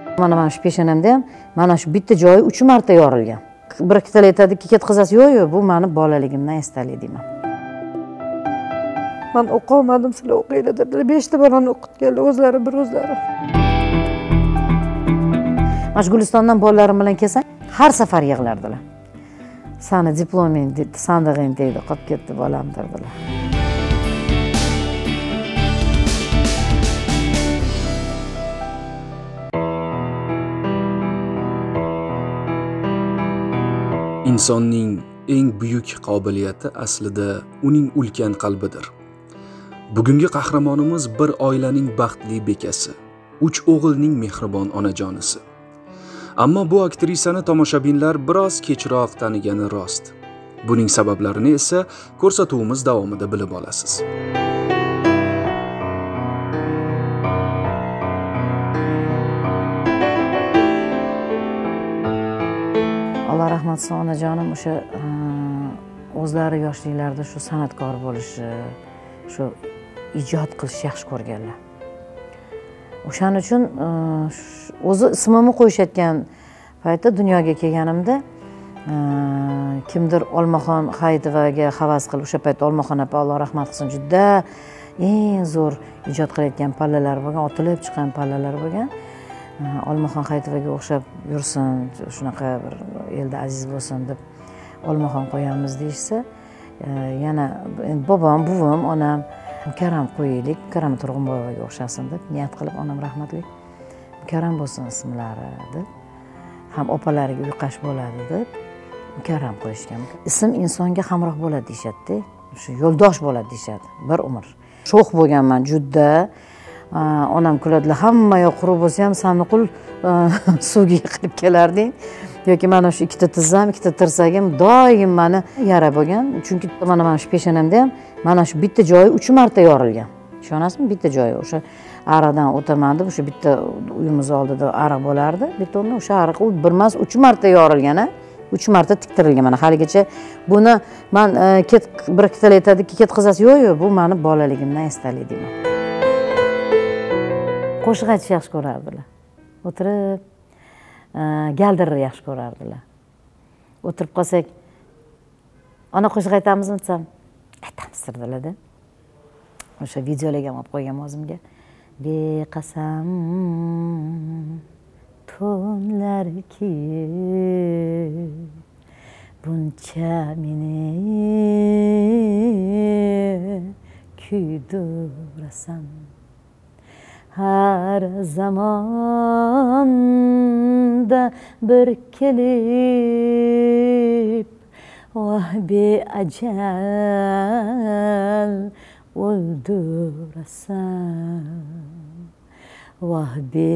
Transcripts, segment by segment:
Mana shu peshonamda ham mana shu bitta joyi 3 marta yorilgan. Bir ikkitalar aytadiki, ketqizasiz. Yo'q, bu meni bolaligimdan esdalik deyman. Men o'qiy olmadim, sizlar o'qinglar dedilar. 5 ta bolani o'qitganlar o'zlari bir o'zlari. Mana shu Gulistondan bolalarim bilan kelsam, har safar yig'lardilar. Sani diploming, sandig'ing tegdi, qolib ketdi bolam dedilar. Insonning eng buyuk qobiliyati aslida uning ulkan qalbidir. Bugungi qahramonimiz bir oilaning baxtli bekasi, 3 o'g'ilning mehribon onajonisi. Ammo bu aktrisani tomoshabinlar biroz kechroq tanigani rost. Buning sabablarini esa ko'rsatuvimiz davomida bilib olasiz. Alloh rahmat qilsin, onajonim o'sha o'zlari yoshliklarida shu san'atkor bo'lishi, shu ijod qilish yaxshi ko'rganlar. O'shaning uchun o'zi ismimni qo'yishayotgan paytda dunyoga kelganimda kimdir Olmaxon Hayitovaga havas qilib, o'sha paytda Olmaxon opa Alloh rahmat qilsin juda eng zo'r ijod qilayotgan pallalar bo'lgan, otilib chiqqan pallalar bo'lgan. Olmaxon Hayitovaga o'xshab yursin, shunaqa bir elda aziz bo'lsin deb Olmaxon qo'yamiz deyishsa, yana bobom, buvim, onam Mukarram qo'yaylik, Mukarram Turg'unboyevaga o'xshasin deb niyat qilib, onam rahmatli Mukarram bo'lsin ismlari deb, ham opalariga uyqash bo'ladi deb Mukarram qo'yishgan. Ism insonga hamroh bo'ladi deyshadi-da, shu yo'ldosh bo'ladi deyshadi, bir umr. Sho'x bo'lganman juda. Onam kuladilar, hamma yoq quruq bo'lsa ham Saniqul suvga yiqilib kelarding. Yoki mana shu ikkita tizzam, ikkita tirsagim doim meni yara bo'lgan. Chunki mana shu peshonamda ham mana shu bitta joyi 3 marta yorilgan. Ishonasizmi? Bitta joyi o'sha ariqdan o'taman deb, o'sha bitta uyimiz oldida ariq bo'lardi. Betonni o'sha ariq u bir emas 3 marta yorilgan, 3 marta tiktirilgan. Mana haligacha buni men bir ikkitalar aytadiki, ketqizasiz. Yo'q, bu meni bolaligimdan esdalik deyman. Qo'shiq aytish yaxshi ko'rardilar. O'tirib galdirni yaxshi ko'rardilar. O'tirib qolsak, "Ona qo'shiq aytamizmi?" desam, "Aytamiz" dedilar-da. O'sha videolarga olib qo'ygan o'zimga. Beqasam tunlarki buncha meni kuydurasan. Her zamanda bir kelip vah be acel öldürasan, vah be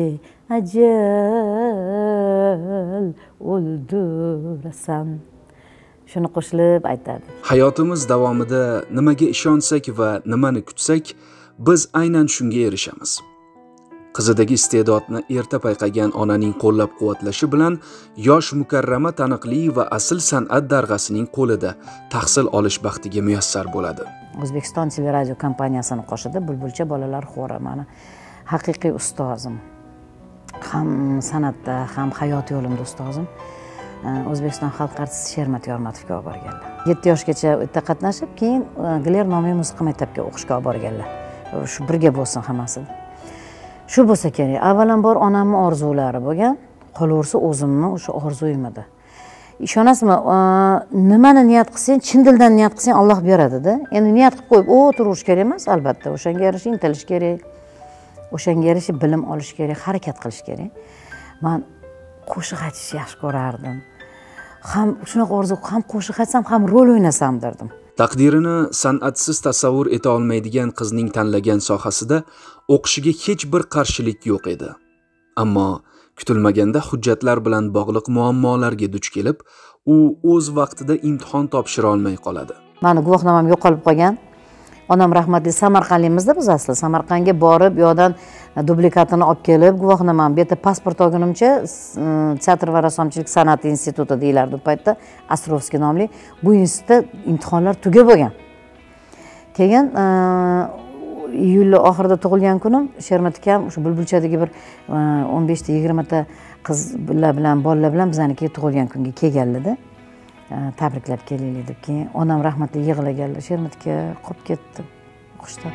acel öldürasan. Shuni qo'shilib aytadi. Hayotimiz davomida nimaga ishonsak va nimani kutsak, biz aynan shunga erishamiz. Qizidagi iste'dodni erta payqagan onaning qo'llab-quvvatlashi bilan yosh Mukarrama taniqli va asl san'at darg'asining qo'lida tahsil olish baxtiga muyassar bo'ladi. O'zbekiston teleradio kompaniyasini qo'shida Bulbulcha bolalar xori meni haqiqiy ustozim. Ham san'atda, ham hayot yo'limda ustozim. O'zbekiston xalq artisti Shermat Yormatovga olib borganlar. 7 yoshgacha u yerda qatnashib, keyin Gler nomiy musiqa maktabiga o'qishga olib borganlar. Shu birga bo'lsin hammasi. Shu bo'lsa kerak. Avvalambor onamning orzulari bo'lgan, qolaversa o'zimning o'sha orzuyim edi. Ishonasizmi, nimani niyat qilsang, chin dildan niyat qilsang Alloh beradi-da. Endi niyat qilib qo'yib o'tirish kerak emas, albatta. O'shanga yarasha intilish kerak. O'shanga yarasha bilim olish kerak, harakat qilish kerak. Men qo'shiq aytishni yaxshi ko'rardim. Ham shunaqa orzu, ham qo'shiq aytsam, ham rol o'ynasam derdim. Taqdirini san'atsiz tasavvur eta olmaydigan qizning tanlagan sohasida o'qishiga hech bir qarshilik yo'q edi. Ammo kutilmaganda hujjatlar bilan bog'liq muammolarga duch kelib, u o'z vaqtida imtihon topshira olmay qoladi. Meni guvohnomam yo'qolib qolgan. Onam rahmatli Samarqandlimizda biz asli Samarqandga borib, yo'dan dublikatini olib kelib, guvohnomam bu yerda pasport olgunimcha teatr va rassomchilik san'ati instituti deyilardi u paytda, Astrovskiy nomli. Bu institutda imtihonlar tugab bo'lgan. Keyin iyulni oxirida tug'ilgan kunim Shermat akam o'sha Bulbulchadagi bir 15 ta 20 ta qizlar bilan bolalar bilan bizanikiga tug'ilgan kunga kelganlarda tabriklab kelaylik deb, keyin onam rahmatli yig'laganlar, Shermat aka qolib ketdi o'qishda.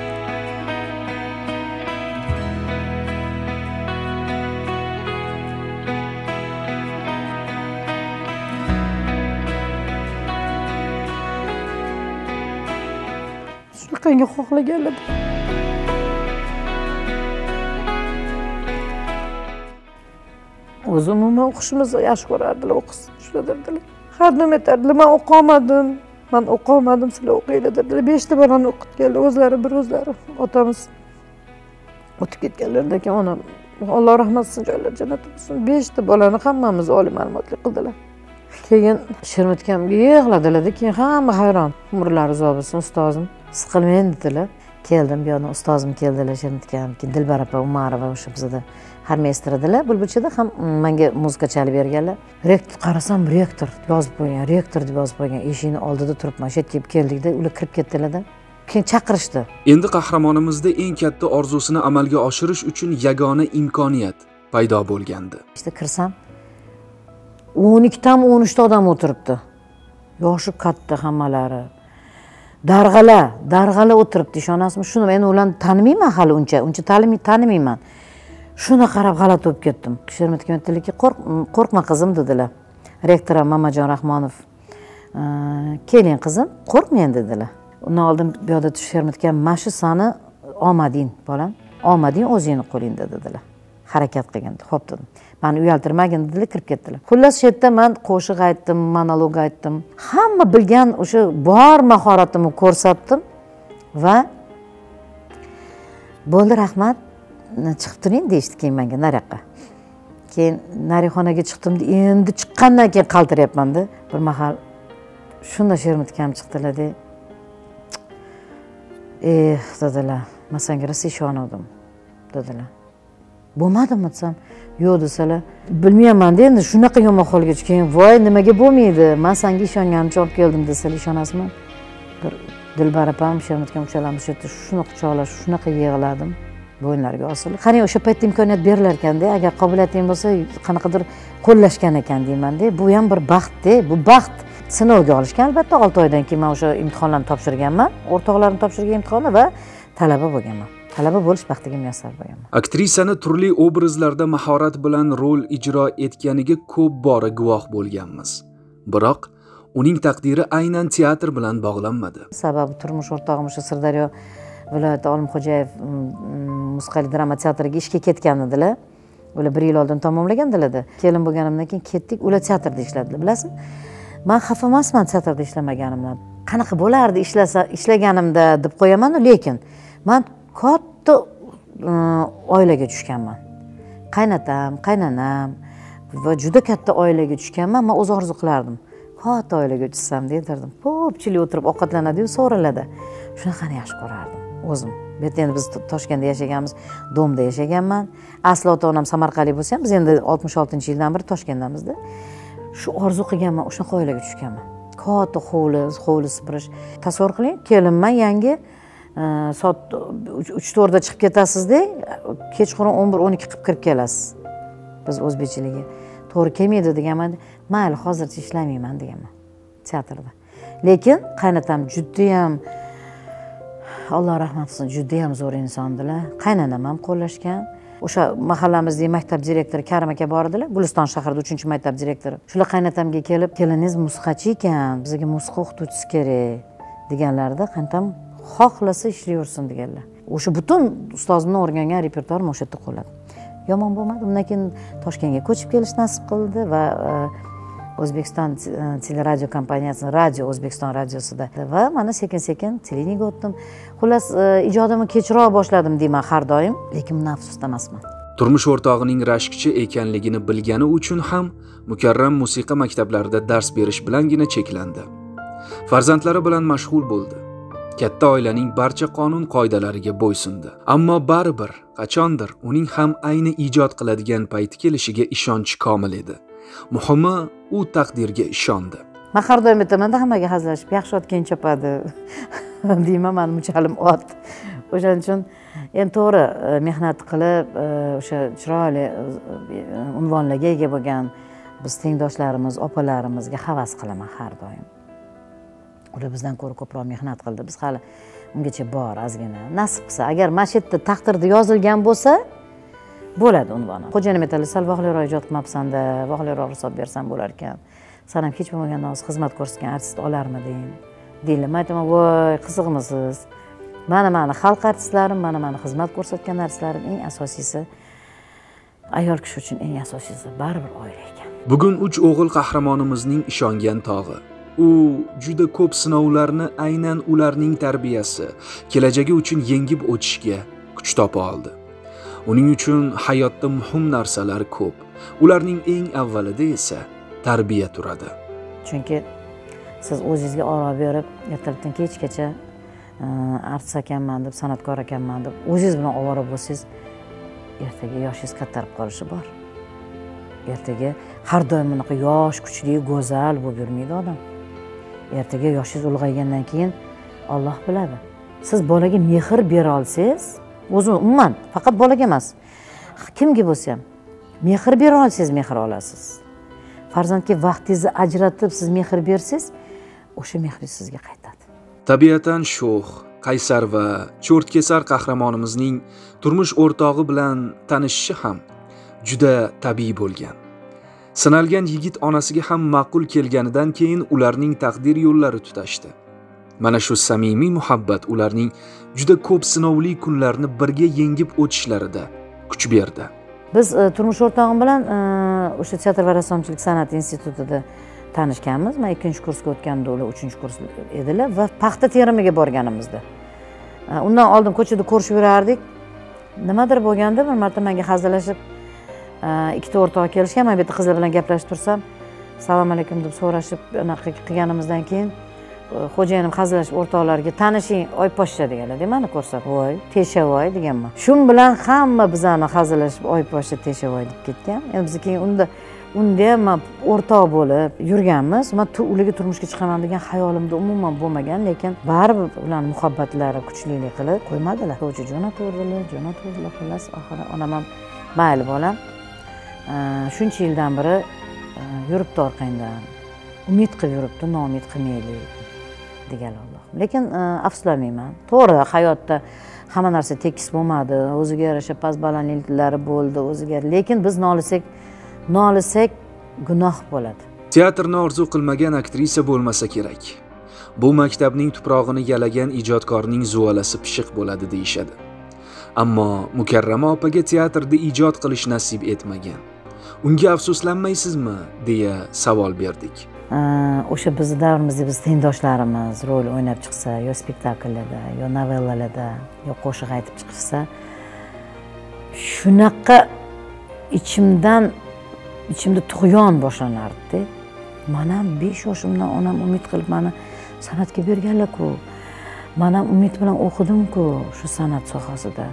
Shunaqangi xohlaganlar. O'zi umuman o'qishimizni yaxshi ko'rardilar, o'qisin shulardilar. Har nima aytardilar, men o'qolmadim, sizlar o'qinglar dedilar. 5 ta bolani o'qitganlar, o'zlari bir o'zlari. Otamiz o'tib ketganlardan keyin onam Alloh rahmat qilsin, joylari jannat bo'lsin. 5 ta bolani hammamiz oliy ma'lumotli qildilar. Keyin Shermat akamga yig'ladilar, keyin hamma hayron. Umrlari uzoq bo'lsin ustozim. Siqilmang dedilar. Keldim, bu yoqdan ustozim keldilar, Shermat akam, keyin Dilbar opa Umarova o'sha bizda harmeyster edilar. Bulbulchada ham menga muzika chalib berganlar. Rektor qarasam, rektor yozib qo'ygan, rektor deb yozib qo'ygan. Eshikning oldida turibman, shu yerga keldikda, ular kirib ketdilar-da. Keyin chaqirishdi. Endi qahramonimizda eng katta orzusini amalga oshirish uchun yagona imkoniyat paydo bo'lgandi. İşte kirsam 12 tam 13 ta odam o'tiribdi. Yoshi katta hammalari. Darg'ala o'tiribdi, ishonasizmi? Shuni men ularni tanimayman hali uncha tanimayman. Shuni qarab g'alati bo'lib ketdim. Shermat akam aytdilarki, qo'rqma qizim dedilar. Rektor Mamajon Rahmonov. Keling qizim, qo'rqmang dedilar. Undan oldin bu yerda Shermat akam, "Mana shu sani omading, bolam. Omading o'zingni qo'lingda" dedilar. Harakat qilganda. Xo'p dedim. Meni uyaltirmagin dedilar, kirib ketdilar. Xullas shu yerda men qo'shiq aytdim, monolog aytdim. Hamma bilgan o'sha bor mahoratimni ko'rsatdim va bo'ldi, rahmat, chiqib turing deyishdi keyin menga nariyoqqa. Keyin narixonaga chiqdim, endi chiqqandan keyin qaltiryapman-da. Bir mahal shunda Shermat akam chiqdilar-da. Dedilar, "Men senga rosa ishondim" dedilar. Bo'lmadimi desam, yo'q desalar, bilmayman-da endi shunaqa yomon holga tushgan. Voy, nimaga bo'lmaydi? Men senga ishonganimcha olib keldim desalar, ishonasizmi? Bir Dilbar opam, Shermat akam uchalamiz shu yerda shuni quchoqlash, shunaqa yig'ladim. Bo'ynlariga osilib. Qarang, o'sha paytda imkoniyat berilar ekan-da, agar qobiliyating bo'lsa, qanaqadir qo'llashgan ekan deyman-da. Bu ham bir baxt-da, bu baxt. Sinovga olishgan albatta 6 oydan keyin men o'sha imtihonlarni topshirganman, o'rtoqlarim topshirgan imtihonni va talaba bo'lganman. Talaba bo'lish baxtiga muyassar bo'lganman. Aktrisani turli obrazlarda mahorat bilan rol ijro etganiga ko'p bora guvoh bo'lganmiz. Biroq uning taqdiri aynan teatr bilan bog'lanmadi. Sababi turmush o'rtog'im o'sha Sirdaryo viloyati Olimxo'jayev musiqali drama teatriga ishga ketgan edilar. Ular 1 yil oldin tamomlagandilar-da. Kelin bo'lganimdan keyin ketdik, ular teatrda ishladilar, bilasizmi? Men xafa emasman teatrda ishlamaganimdan. Qanaqa bo'lardi ishlaganimda deb qo'yaman, lekin men katta oilaga tushganman. Qaynatam, qaynanam va juda katta oilaga tushganman. Men o'z orzu qilardim. Katta oilaga tushsam derdim. Ko'pchilik o'tirib ovqatlanadi-yu, so'raladi. Shunaqani yaxshi ko'rardim o'zim. Bu yerda endi biz Toshkentda yashaganmiz, Domda yashaganman. Asli ota-onam Samarqandlik bo'lsa ham, biz endi 66-yildan beri Toshkentdamizda. Shu orzu qilganman, o'sha oilaga tushganman. Katta hovli supurish. Tasavvur qiling, kelinman yangi, soat 3-4 da chiqib ketasiz-da, kechqurun 11-12 qilib kirib kelasiz. Biz o'zbekchiligi to'g'ri kelmaydi deganman. Mayli, hozircha ishlamayman deganman teatrda. Lekin qaynatam juda ham, Alloh rahmat qilsin, juda ham zo'r insondilar. Qaynanam ham qo'llashgan. O'sha mahallamizdagi maktab direktori Karim aka bor edilar, Guliston shahrida 3-maktab direktori. Shular qaynatamga kelib, "Keliningiz musiqachi ekan, bizga musiqa o'qituvchisi kerak" deganlarida, qaynatam xohlasa ishlayversin deganlar. O'sha butun ustozimdan o'rgangan repertuarim o'sha yerda qoladi. Yomon bo'lmadi. Undan keyin Toshkentga ko'chib kelish nasib qildi va O'zbekiston teleradio kompaniyasi, Radio O'zbekiston radiosida va mana sekin-sekin televideniyaga o'tdim. Xullas, ijodimni kechroq boshladim deyman har doim, lekin buni afsusda emasman. Turmush o'rtog'ining rashkchi ekanligini bilgani uchun ham mukarram musiqa maktablarida dars berish bilangina cheklandi. Farzandlari bilan mashg'ul bo'ldi. Katta oilaning barcha qonun qoidalariga bo'ysundi. Ammo baribir qachondir uning ham ayni ijod qiladigan payti kelishiga ishonch komil edi. Muhimi, u taqdirga ishondi. Men har doim aytaman-da, hammaga hazillashib, yaxshi ot keyin chopadi deyman, men muchalim ot. o'shaning uchun endi to'g'ri mehnat qilib o'sha chiroyli unvonlarga ega bo'lgan biz tengdoshlarimiz, opalarimizga havas qilaman har doim. Ular bizdan ko'ra ko'proq mehnat qildi. Biz hali ungacha bor ozgina. Nasib qilsa, agar mana shu yerda taqdirda yozilgan bo'lsa, bo'ladi unvoni. Xo'jayin aytadi, sal vaqtliroq ijod qilmabsan-da, vaqtliroq hisob bersam bo'lar ekan. San ham hech bo'lmaganda hozir xizmat ko'rsatgan artist olarmiding? Deylar. Men aytaman, voy, qiziqmisiz? Mana xalq artistlari, mana xizmat ko'rsatgan artistlarim eng asosiysi ayol kishi uchun eng asosiysi baribir oila ekan. Bugun 3 o'g'il qahramonimizning ishongan tog'i. U juda ko'p sinovlarni aynan ularning tarbiyasi, kelajagi uchun yengib o'tishga kuch topa oldi. Uning uchun hayotda muhim narsalar ko'p. Ularning eng avvalida esa tarbiya turadi. Chunki siz o'zingizga oro berib, ertalabdan kechgacha artist ekanman deb, san'atkor ekanman deb o'zingiz bilan ovora bo'lsangiz, ertaga yoshingiz kattarib qolishi bor. Ertaga har doim bunaqa yosh, kuchli, go'zal bo'lib yurmaydi odam. Ertaga yoshingiz ulg'aygandan keyin Alloh biladi. Siz bolaga mehr bera olsangiz, o'zi umuman faqat bolaga emas, kimga bo'lsa ham mehr bera olsangiz mehr olasiz. Farzandga vaqtingizni ajratib siz mehr bersangiz, o'sha mehringiz sizga qaytadi. Tabiatan sho'x, qaysar va cho'rtkesar qahramonimizning turmush o'rtog'i bilan tanishishi ham juda tabiiy bo'lgan. Sinalgan yigit onasiga ham ma'qul kelganidan keyin ularning taqdir yo'llari tutashdi. Mana shu samimiy muhabbat ularning juda ko'p sinovli kunlarni birga yengib o'tishlarida kuch berdi. Biz turmush o'rtog'im bilan o'sha teatr va rassomchilik san'at institutida tanishganmiz. Men 2-kursga o'tganimda ular 3-kurs edilar va paxta terimiga borganimizda. Undan oldin ko'chada ko'rishib yurardik. Nimadir bo'lganda bir marta menga hazillashib ikkita o'rtoq kelishgan. Men bu yerda qizlar bilan gaplashib tursam, "Salom alaykum" deb so'rashib, anaqa qilganimizdan keyin xo'jayinim hazillashib o'rtoqlarga "Tanishing, Oyposhsha" deganlar. Meni ko'rsat, "Voy, Teshavoy" deganman. Shun bilan hamma bizani hazillashib Oyposhsha, Teshavoy deb ketgan. Endi biz keyin unda ham o'rtoq bo'lib yurganmiz. Men ularga turmushga chiqaman degan xayolimda umuman bo'lmagan, lekin baribir ularning muhabbatlari kuchlilik qilib qo'ymadilar. O'sha jo'natuvdilar, xullas oxiri onam ham mayli bolam. Shuncha yildan beri yuribdi orqangdan. Umid qilib yuribdi, noumid qilmaylik degan Alloh. Lekin afsuslanmayman. To'g'ri, hayotda hamma narsa tekis bo'lmadi. O'ziga yarasha past balandliklari bo'ldi, o'ziga. Lekin biz nolisak gunoh bo'ladi. Teatrni orzu qilmagan aktrisa bo'lmasa kerak. Bu maktabning tuprog'ini yalagan ijodkorning zuvalasi pishiq bo'ladi deyishadi. Ammo Mukarrama opaga teatrda ijod qilish nasib etmagan. Unga afsuslanmaysizmi deya savol berdik. O'sha bizning davrimizda biz tengdoshlarimiz rol o'ynab chiqsa, yo spektakllarda, yo novellalarda, yo qo'shiq aytib chiqsa, shunaqa ichimda tug'yon boshlanardi. Men ham 5 yoshimdan onam umid qilib meni san'atga berganlar-ku. Men ham umid bilan o'qidim-ku shu san'at sohasida.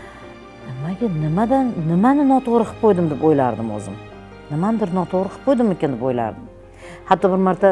Nimani noto'g'ri qilib qo'ydim deb o'ylardim o'zim. Nimadir noto'g'ri qilib qo'ydimmikan deb o'ylardim. Hatto bir marta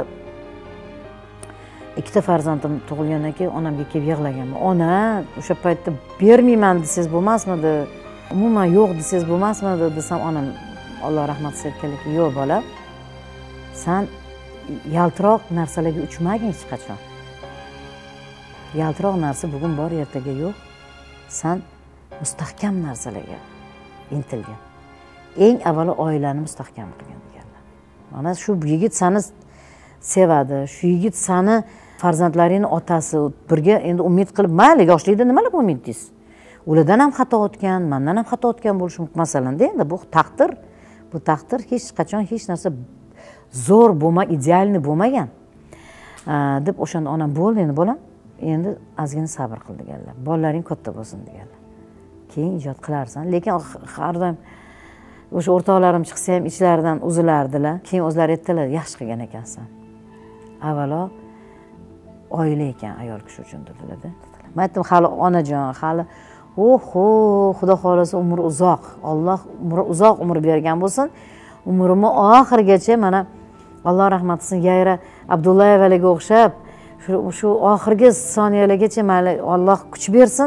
ikkita farzandim tug'ilgandan keyin onamga kelib yig'laganman. Ona, o'sha paytda bermayman desangiz bo'lmasmidi? Umuman yo'q desangiz bo'lmasmidi desam, onam Alloh rahmat qilsin aytganlar, "Yo'q bolam, sen yaltiroq narsalarga uchmagin hech qachon. Yaltiroq narsa bugun bor, ertaga yo'q. Sen mustahkam narsalarga intilgin. Eng avvalo oilani mustahkam qilgin" deganlar. Mana shu yigit seni sevadi, shu yigit seni farzandlaringni otasi birga endi umid qilib, mayli yoshlikda nimalar umiddingiz? Ulardan ham xato o'tgan, mendan ham xato o'tgan bo'lishi mumkin masalanda. Endi bu taqdir. Bu taqdir hech qachon hech narsa zo'r idealni bo'lmagan. Deb o'shanda onam bo'ldi endi bolam, endi ozgina sabr qil deganlar. Bolalaring katta bo'lsin deganlar. Keyin ijod qilarsan. Lekin har doim o'sha o'rtoqlarim chiqsa ham ichlaridan uzilardilar. Keyin o'zlari aytdilar, "Yaxshi qilgan ekansan. Avvalo oila ekan ayol kishi uchun" dedilar-da. Men aytdim, "Hali onajon, hali Xudo xolasa umri uzoq. Alloh uzoq umr bergan bo'lsin. Umrimni oxirigacha mana Alloh rahmat qilsin, Yayra Abdullayevalarga o'xshab shu oxirgi soniyalargacha mayli Alloh kuch bersin.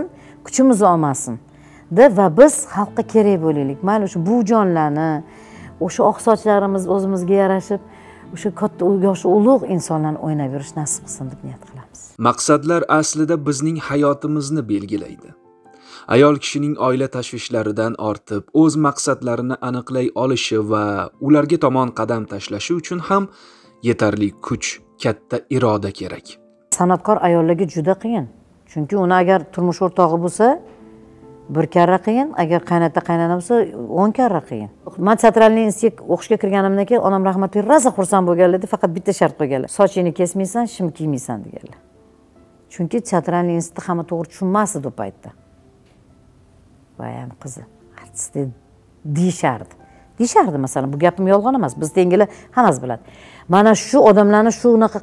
kuchimiz olmasin va biz xalqqa kerak bo'laylik. Mayli o'sha bu jonlarni, o'sha oq sochlarimiz o'zimizga yarashib, o'sha katta yoshi ulug' insonlarni o'ynab yurish nasib qilsin deb niyat qilamiz. Maqsadlar aslida bizning hayotimizni belgilaydi. Ayol kishining oila tashvishlaridan ortib, o'z maqsadlarini aniqlay olishi va ularga tomon qadam tashlashi uchun ham yetarli kuch, katta iroda kerak. San'atkor ayollarga juda qiyin. Chunki uni agar turmush o'rtog'i bo'lsa, bir karra qiyin, agar qaynota qaynona bo'lsa, 10 karra qiyin. Men teatralniy institutga o'qishga kirganimdan keyin onam rahmatli rosa xursand bo'lganlar edi, faqat bitta shart qo'yganlar. Sochingni kesmaysan, shim kiymaysan deganlar. Chunki teatralniy institutda hamma to'g'ri tushunmasdi u paytda. Vayam qizi, artist deyishardi. Deyishardi masalan, bu gapim yolg'on emas. Biz tengilar hammasi biladi. Mana shu odamlarni shunaqa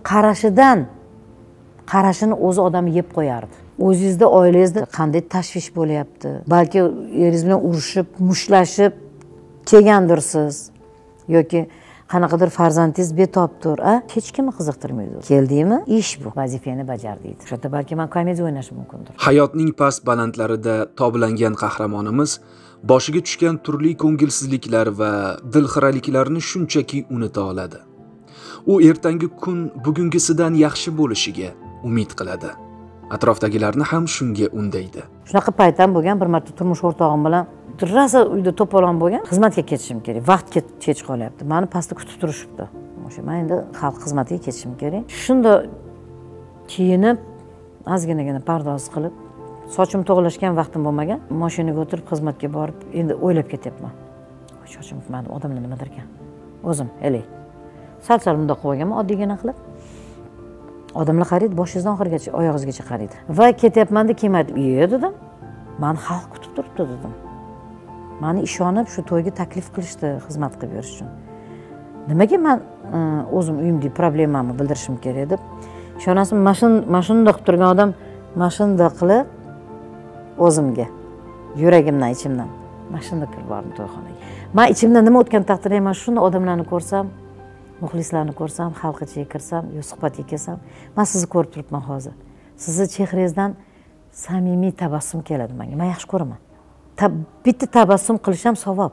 qarashini o'zi odamni yeb qo'yardi. O'zingizda oilangizda qanday tashvish bo'lyapti? Balki eringiz bilan urushib, mushlashib kelgandirsiz yoki qanaqadir farzandingiz betobdir, hech kimni qiziqtirmaydi. Keldingmi? Ish bu, vazifangni bajar deydi. O'sha yerda balki men komediya o'ynashim mumkindir. Hayotning past balandlarida toblangan qahramonimiz boshiga tushgan turli ko'ngilsizliklar va dilxiraliklarni shunchaki unuta oladi. U ertangi kun bugungisidan yaxshi bo'lishiga umid qiladi. Atrofdagilarni ham shunga undaydi. Shunaqa paytam bo'lgan, bir marta turmush o'rtog'im bilan rosa uyda to'polon bo'lgan, xizmatga ketishim kerak. Vaqt kech qolyapti. Meni pastda kutib turishibdi. O'sha men endi xalq xizmatiga ketishim kerak. Shunda kiyinib, ozginagina pardoz qilib, sochim to'g'rilashgan vaqtim bo'lmagan, mashinaga o'tirib xizmatga borib, endi o'ylab ketyapman. Sochim bitmadi, odamlar nimadir ekan. O'zim, elay. Sal-sal bundoq qilib olganman, oddiygina qilib. Odamlar qaraydi, boshingizdan oxirigacha, oyog'ingizgacha qaraydi. Va ketyapman-da kiymaydim. Dedim. Meni xalq kutib turibdi dedim. Meni ishonib shu to'yga taklif qilishdi xizmat qilib berish uchun. Nimaga men o'zim uyimdagi problemamni bildirishim kerak deb. Ishonasizmi, mashinada qilib turgan odam mashinada qilib o'zimga yuragimdan, ichimdan mashinada kirib bordim to'yxonaga. Men ichimdan nima o'tgan taqdirda ham shunday odamlarni ko'rsam, muxlislarni ko'rsam, xalqichiga kirsam, yo suhbatga kelsam, men sizni ko'rib turibman hozir. Sizni chehrangizdan samimiy tabassum keladi menga. Men yaxshi ko'raman. Bitta tabassum qilish ham savob.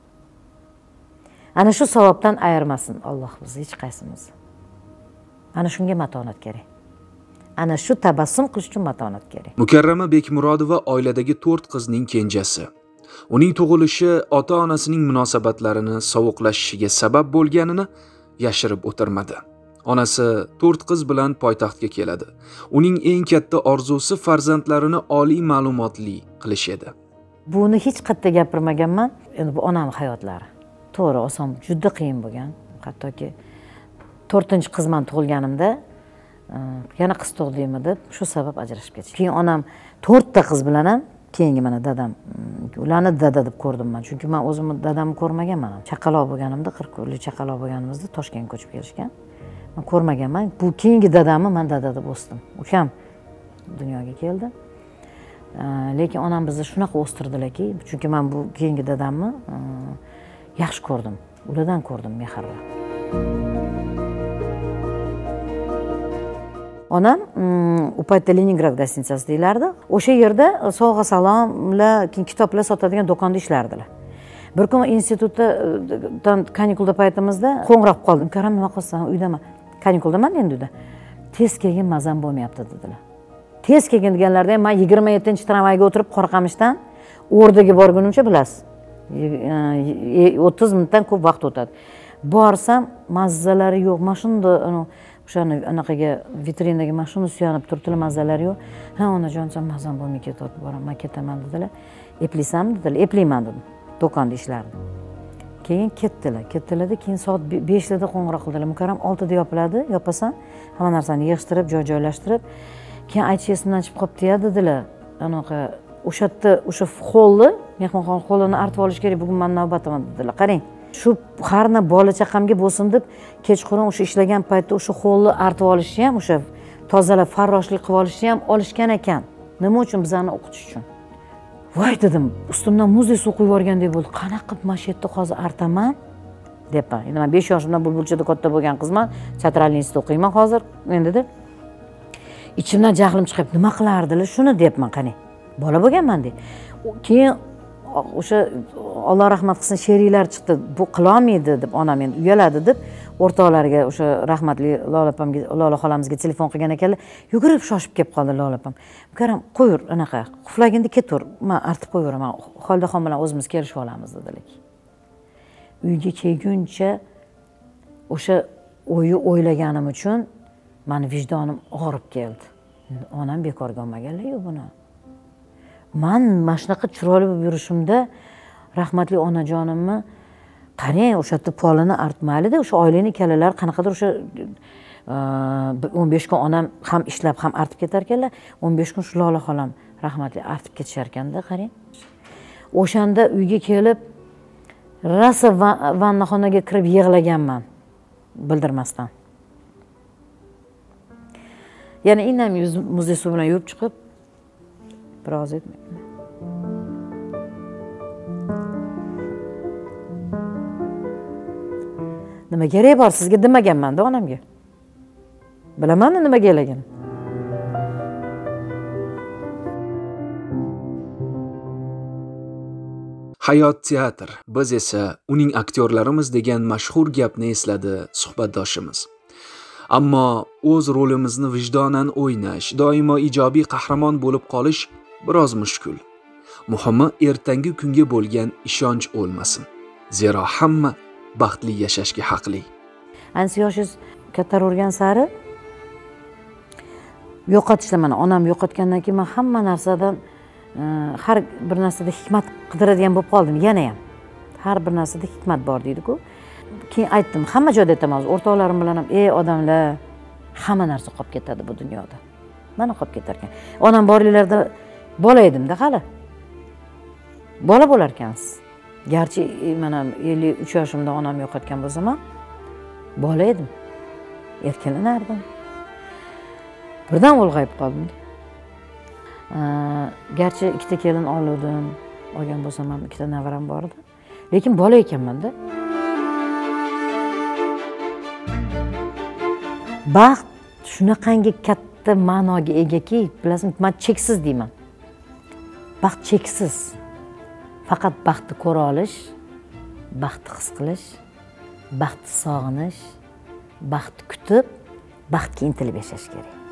Ana shu savobdan ayirmasin Alloh bizni hech qaysimizni. Ana shunga matonat kerak. Ana shu tabassum qilish uchun matonat kerak. Mukarrama Bekmurodova oiladagi 4 qizning kenjasi. Uning tug'ilishi ota-onasining munosabatlarini sovuqlashishiga sabab bo'lganini yashirib o'tirmadi. Onasi 4 qiz bilan poytaxtga keladi. Uning eng katta orzusi farzandlarini oliy ma'lumotli qilish edi. Buni hech qayerda gapirmaganman. Endi bu onam hayotlari. To'g'ri, oson, juda qiyin bo'lgan. Hattoki 4-qizman tug'ilganimda yana qiz tug'dingmi deb shu sabab ajrashib ketishdi. Keyin onam 4 qiz bilan ham keyingi mana dadam, ularni dada deb ko'rdim men. Chunki men o'zimni dadamni ko'rmaganman. Chaqaloq bo'lganimda, 40 kunlik chaqaloq bo'lganimizda Toshkentga ko'chib kelishgan. Men ko'rmaganman. Bu keyingi dadamni men dada deb o'sdim. Ukam dunyoga keldi. Lekin onam bizni shunaqa o'stirdilarki, chunki men bu keyingi dadamni yaxshi ko'rdim. Ulardan ko'rdim mehrni. Onam u paytda Leningrad gostitsasi deyilardi. O'sha yerda sovg'a salomlar, kitoblar sotadigan do'konda ishlardilar. Bir kun institutdan kanikulda paytimizda qo'ng'iroq qoldim. Karam, nima qilsan? Uydaman. Kanikuldaman endi uyda. Tez kelgin, mazam bo'lmayapti dedilar. Tez kelgin deganlarda ham men 27-tramvayga o'tirib Qoraqamishdan O'rdaga borgunimcha bilasiz. 30 minutdan ko'p vaqt o'tadi. Borsam mazzalari yo'q. Mashunda o'shani anaqaga vitrinaga mashina suyanib turibdi, mazzalari yo'q. Ha, onajon, sen mazam bo'lmay ketib boraman, men ketaman dedilar. Eplaysanmi dedilar. Eplayman dedim. Do'konda ishlardim. Keyin ketdilarda, keyin soat 5larda qo'ng'iroq qildilar. Mukarram 6da yopiladi, yopasan, hamma narsani yig'ishtirib, joy-joylashtirib, keyin aytish esimdan chiqib qopti-ya dedilar. Anaqa o'sha yerda o'sha xollni, mehmonxona xollini artib olish kerak, bugun men navbatim dedilar. Qarang, shu harna bola chaqamga bo'lsin deb kechqurun o'sha ishlagan paytda o'sha xollni artib olishni ham, o'sha tozalab farroshlik qilib olishni ham olishgan ekan. Nima uchun? Bizani o'qitish uchun. Voy dedim, ustimdan muzdek suv quyib yuborgandek bo'ldi. Qanaqa qilib mana shu yerda hozir artaman debman. Endi men 5 yoshimdan Bulbulchada katta bo'lgan qizman, teatralniy institutda o'qiyman hozir. Endi deb ichimdan jahlim chiqib, nima qilardilar shuni debman, qani. bola bo'lganmanda. Keyin o'sha Alloh rahmat qilsin sheriklar chiqdi. Bu qilolmaydi deb onam endi uyaladi deb o'rtoqlariga o'sha rahmatli Lola opamga, Lola xolamizga telefon qilgan ekanlar. Yugurib shoshib kelib qoldi Lola opam. Mukarram qo'yur anaqa, quflaganda ketur. Men artib qo'yveraman. Xoldaxon bilan o'zimiz kelishib olamiz dedilar. Uyga kelguncha o'sha o'ylaganim uchun meni vijdonim og'rib keldi. Onam bekorga olmaganlar-ku buni. Men mana shunaqa chiroyli bo'lib yurishimda rahmatli onajonimni qarang, o'sha yerda polini artmaydi-da, o'sha oilaning kalalari qanaqadir o'sha 15 kun onam ham ishlab ham artib ketar ekanlar. 15 kun shu Lola xolam rahmatli artib ketishar ekanda, qarang. O'shanda uyga kelib rosa vannaxonaga kirib yig'laganman bildirmasdan. Yana inam yuz muzey suv bilan yuvib chiqib biroz etmayman. Nima kerak bor sizga demaganman-da onamga. Bilaman nima kerakligini. Hayot teatr, biz esa uning aktyorlarimiz degan mashhur gapni esladi suhbatdoshimiz. Ammo o'z rolimizni vijdonan o'ynash, doimo ijobiy qahramon bo'lib qolish biroz mushkul. Muhimi ertangi kunga bo'lgan ishonch o'lmasin. Zero hamma baxtli yashashga haqli. Ancha yoshingiz kattaro'rgan sari yo'qotishlar, mana onam yo'qotgandan keyin men hamma narsadan har bir narsada hikmat qidiradigan bo'lib qoldim yana ham. Har bir narsada hikmat bor deydi-ku. Keyin aytdim, hamma joyda aytaman, o'rtoqlarim bilan ham, ey odamlar, hamma narsa qolib ketadi bu dunyoda. Mana qolib ketar ekan. Onam borliklarda bola edim-da hali. Bola bo'lar ekansiz. Garchi mana 53 yoshimda onam yo'qotgan bo'lsam ham bola edim. Erkalanardim. Birdan ulg'ayib qoldim. Garchi ikkita kelin oldim, olgan bo'lsam ham ikkita navaram bor edi. Lekin bola ekanman-da. Baxt shunaqangi katta ma'noga egaki, bilasizmi, men cheksiz deyman. Baxt cheksiz. Faqat baxtni ko'ra olish, baxtni his qilish, baxtni sog'inish, baxtni kutib, baxtga intilib yashash kerak.